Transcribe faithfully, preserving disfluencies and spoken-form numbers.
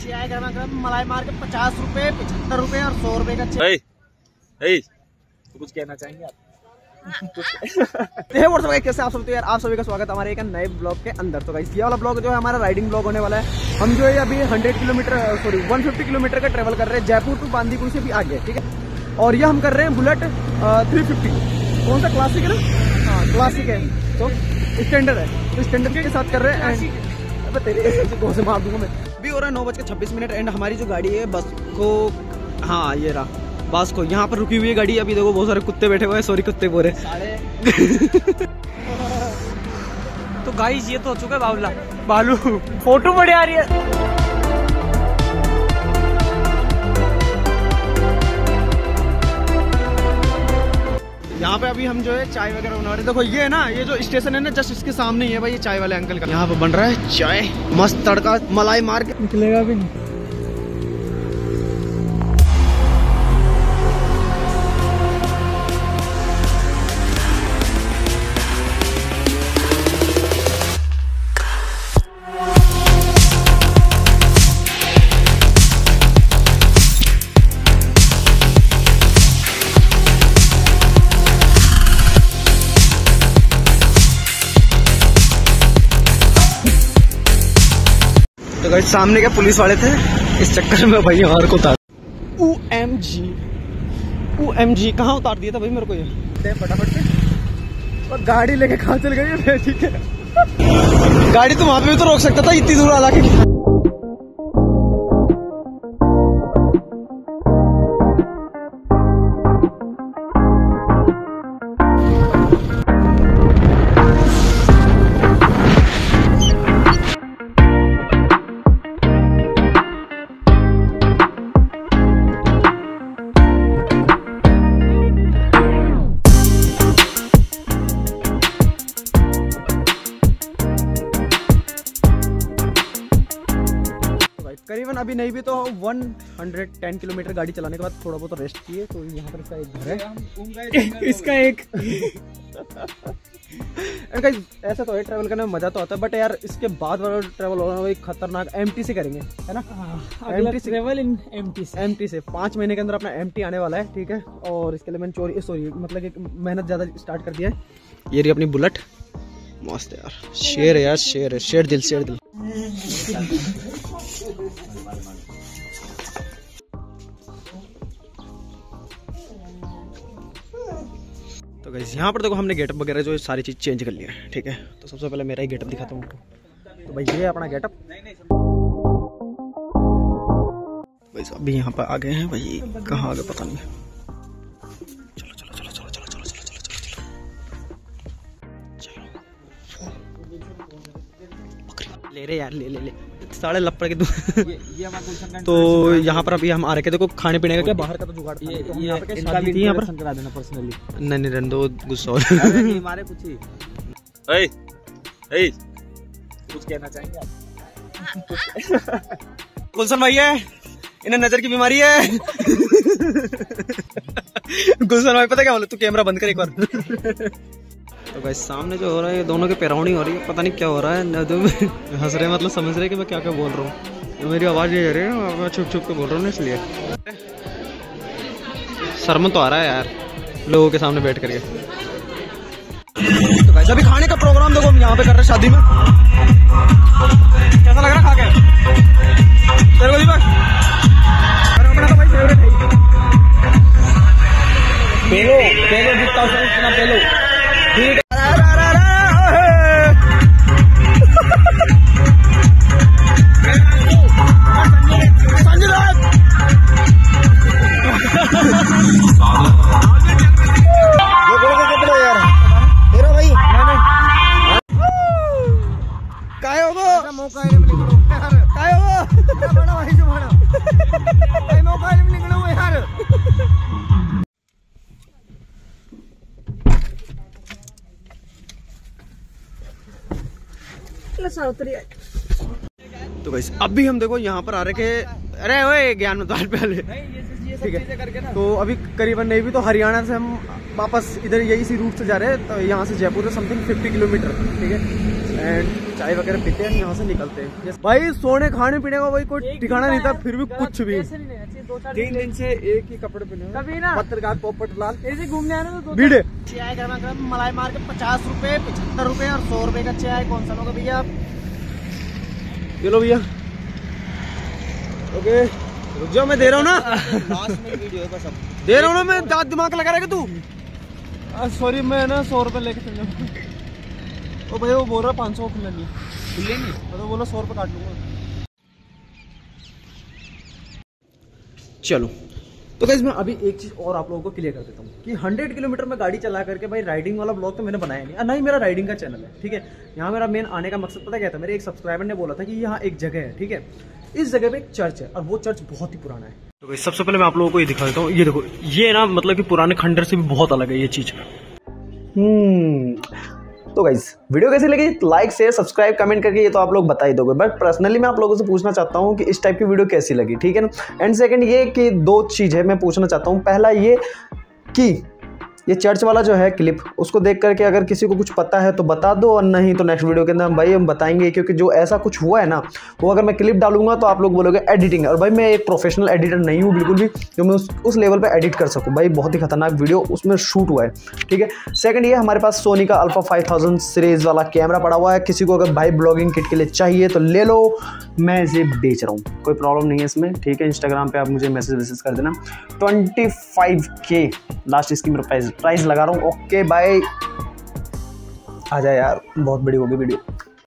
चाय गरमा गरम मलाई मार के पचास रुपए, पचहत्तर रुपए और सौ रुपए का चाय। तो कुछ कहना चाहेंगे आप? कैसे आप सब? तो यार आप सभी का स्वागत है हमारे एक नए ब्लॉग के अंदर। तो गाइस ये वाला ब्लॉग जो है हमारा राइडिंग ब्लॉग होने वाला है। हम जो है अभी hundred kilometre sorry one fifty kilometre का ट्रेवल कर रहे हैं जयपुर टू बांदीकुई से भी आगे, ठीक है। और ये हम कर रहे हैं बुलेट थ्री फिफ्टी। कौन सा? क्लासिक है ना? हाँ क्लासिक है, तो स्टैंडर्ड है, तो स्टैंडर्ड के साथ कर रहे हैं। तेरे कौन से मार दूंगा मैं। अभी हो रहा है नौ बज के छब्बीस मिनट एंड हमारी जो गाड़ी है बस को, हाँ ये रहा बस को, यहाँ पर रुकी हुई है गाड़ी। अभी देखो बहुत सारे कुत्ते बैठे हुए हैं, सॉरी कुत्ते बोल रहे। तो गाइस ये तो हो चुका है बावला बालू, फोटो बड़ी आ रही है। यहाँ पे अभी हम जो है चाय वगैरह बना रहे हैं। देखो ये है ना, ये जो स्टेशन है ना जस्ट इसके सामने ही है भाई, ये चाय वाले अंकल का। यहाँ पे बन रहा है चाय, मस्त तड़का मलाई मार के निकलेगा भी नहीं। तो गाइस सामने के पुलिस वाले थे, इस चक्कर में भाई यार को उतार O M G O M G कहाँ उतार दिया था भाई मेरे को ये फटाफट से। और गाड़ी लेके कहाँ चल गई है? ठीक है गाड़ी तो वहां पे भी तो रोक सकता था, इतनी दूर आला के। करीबन अभी नहीं भी तो वन हंड्रेड टेन किलोमीटर गाड़ी चलाने के बाद थोड़ा बहुत रेस्ट किए। तो यहाँ पर इसका एक घर है, इसका एक ऐसा तो है, ट्रैवल करने में मजा तो आता है, बट यार इसके बाद वाला ट्रैवल होगा वही खतरनाक। एमटी से करेंगे है ना, एमटी से ट्रैवल इन एमटी से एमटी से पाँच महीने के अंदर अपना एमटी आने वाला है, ठीक है। और इसके लिए मैंने चोरी सॉरी मतलब कि मेहनत ज्यादा स्टार्ट कर दिया है। ये रही अपनी बुलेट, मस्त है यार, शेर है यार, शेर है, शेर दिल, शेर दिल। तो गाइस यहाँ पर देखो हमने गेटअप वगैरह जो सारी चीज चेंज कर लिया है, ठीक है। तो सबसे पहले मेरा ही गेटअप दिखाता हूँ आपको। तो भाई ये है अपना गेटअप। भाई अभी यहाँ पर आ गए हैं भाई, कहाँ आ गए पता नहीं। चलो चलो चलो चलो चलो चलो चलो चलो चलो ले रे यार, ले ले ले साढ़े लपड़ के। ये, ये तो यहाँ पर अभी हम आ रहे थे, देखो खाने पीने का क्या बाहर का तो जुगाड़ था। ये, तो ये, ये इनका भी यहाँ पर करा देना पर्सनली। नहीं नहीं रहने दो, गुस्सा हो नहीं मारे कुछ ही। ए, ए, कुछ कहना चाहेंगे आप? गुलशन भाई है, इन्हें नजर की बीमारी है। गुलशन भाई पता क्या बोले, तू कैमरा बंद कर एक बार। तो भाई सामने जो हो रहा है ये दोनों की पैराउनी हो रही है, पता नहीं क्या हो रहा है। तो हंस रहे मतलब समझ रहे कि मैं क्या क्या बोल रहा हूँ। तो मेरी आवाज़ ये आ रही है, मैं छुप छुप के बोल रहा हूँ इसलिए। शर्म तो आ रहा है यार लोगों के सामने बैठ करके। तो भाई अभी खाने का प्रोग्राम देखो हम यहाँ पे कर रहे हैं शादी में। कैसा लग रहा है खा के तेरे को दीपक? अपना तो भाई फेवरेट है। पेलो पेलो जितना हो सके उतना पेलो, ठीक है। तो गाइस अभी हम देखो यहाँ पर आ रहे थे, अरे ओए ज्ञान में द्वार पे आले, ठीक है। तो अभी करीबन नहीं भी तो हरियाणा से हम वापस इधर यही सी रूट से जा रहे हैं। तो यहाँ से जयपुर है समथिंग फिफ्टी किलोमीटर, ठीक है। एंड चाय वगैरह पीते हैं, यहाँ से निकलते हैं। भाई सोने खाने पीने का भाई कोई ठिकाना नहीं था, फिर भी कुछ भी तीन दिन से एक ही कपड़े पहने कभी ना। पत्रकार पोपट लाल ऐसे घूमने आए ना तो भीड़ चाय गर्मा गर्म मलाई मार के पचास रुपए पचहत्तर रुपए और सौ रुपए का चाय कौन सा लोगे भैया आप? ये लो भैया। ओके रुक जाओ, मैं दे रहा हूँ ना, लास्ट में वीडियो का सब दे रहा हूँ ना मैं, दांत दिमाग लगा रहेगा तू। सॉरी मैं ना सौ रुपए लेके चल जाऊँ। ओ भाई वो बोल रहा पाँच सौ खुला नहीं खुले नहीं, तो बोला सौ रुपये काट लूँगा। चलो तो गाइस मैं अभी एक चीज़ और आप लोगों को क्लियर कर देता हूँ कि सौ किलोमीटर में गाड़ी चला करके भाई राइडिंग वाला ब्लॉग तो मैंने बनाया नहीं, ना ही मेरा राइडिंग का चैनल है, ठीक है। यहाँ मेरा मेन आने का मकसद पता क्या था, मेरे एक सब्सक्राइबर ने बोला था कि यहाँ एक जगह है, ठीक है, इस जगह पे एक चर्च है और वो चर्च बहुत ही पुराना है। तो गाइस सबसे पहले मैं आप लोगों को ये दिखा देता हूँ, ये देखो, ये ना मतलब कि पुराने खंडर से भी बहुत अलग है ये चीज़। हम्म तो गाइस वीडियो कैसी लगी, लाइक शेयर सब्सक्राइब कमेंट करके ये तो आप लोग बता ही दोगे, बट पर्सनली मैं आप लोगों से पूछना चाहता हूँ कि इस टाइप की वीडियो कैसी लगी, ठीक है ना। एंड सेकंड ये कि दो चीज़ है मैं पूछना चाहता हूँ, पहला ये कि ये चर्च वाला जो है क्लिप उसको देख करके अगर किसी को कुछ पता है तो बता दो, और नहीं तो नेक्स्ट वीडियो के अंदर भाई हम बताएंगे, क्योंकि जो ऐसा कुछ हुआ है ना वो अगर मैं क्लिप डालूंगा तो आप लोग बोलोगे एडिटिंग, और भाई मैं एक प्रोफेशनल एडिटर नहीं हूँ बिल्कुल भी जो मैं उस, उस लेवल पे एडिट कर सकूँ। भाई बहुत ही खतरनाक वीडियो उसमें शूट हुआ है, ठीक है। सेकंड ये हमारे पास सोनी का अल्फा फाइव थाउजेंड सीरीज वाला कैमरा पड़ा हुआ है, किसी को अगर भाई ब्लॉगिंग किट के लिए चाहिए तो ले लो, मैं इसे बेच रहा हूँ, कोई प्रॉब्लम नहीं है इसमें, ठीक है। इंस्टाग्राम पे आप मुझे मैसेज वैसेज कर देना। ट्वेंटी फाइव के लास्ट इसकी मेरा प्राइस प्राइस लगा रहा हूँ। ओके बाय, आ जाए यार, बहुत बड़ी होगी वीडियो।